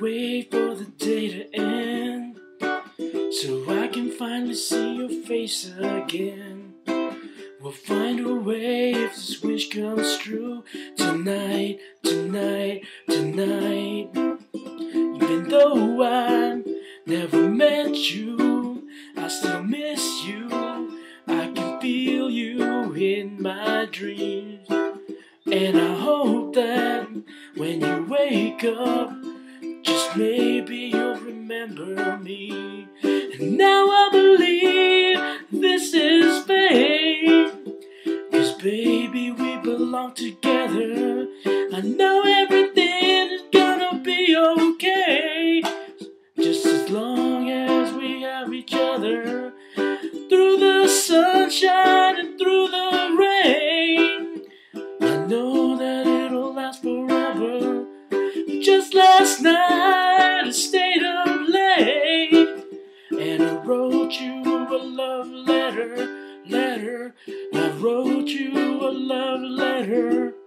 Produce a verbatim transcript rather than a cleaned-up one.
wait for the day to end, so I can finally see your face again. We'll find a way if this wish comes true. Tonight, tonight, tonight. Even though I never met you, I still miss you. I can feel you in my dreams. And I hope that when you wake up, just maybe you'll remember me. And now I believe this is fate, 'cause baby we belong together. I know everything is gonna be okay, just as long as we have each other. Through the sunshine and through the rain, I know that it'll last forever. Just last night I stayed up late, and I wrote you a love letter, letter. I wrote you a love letter.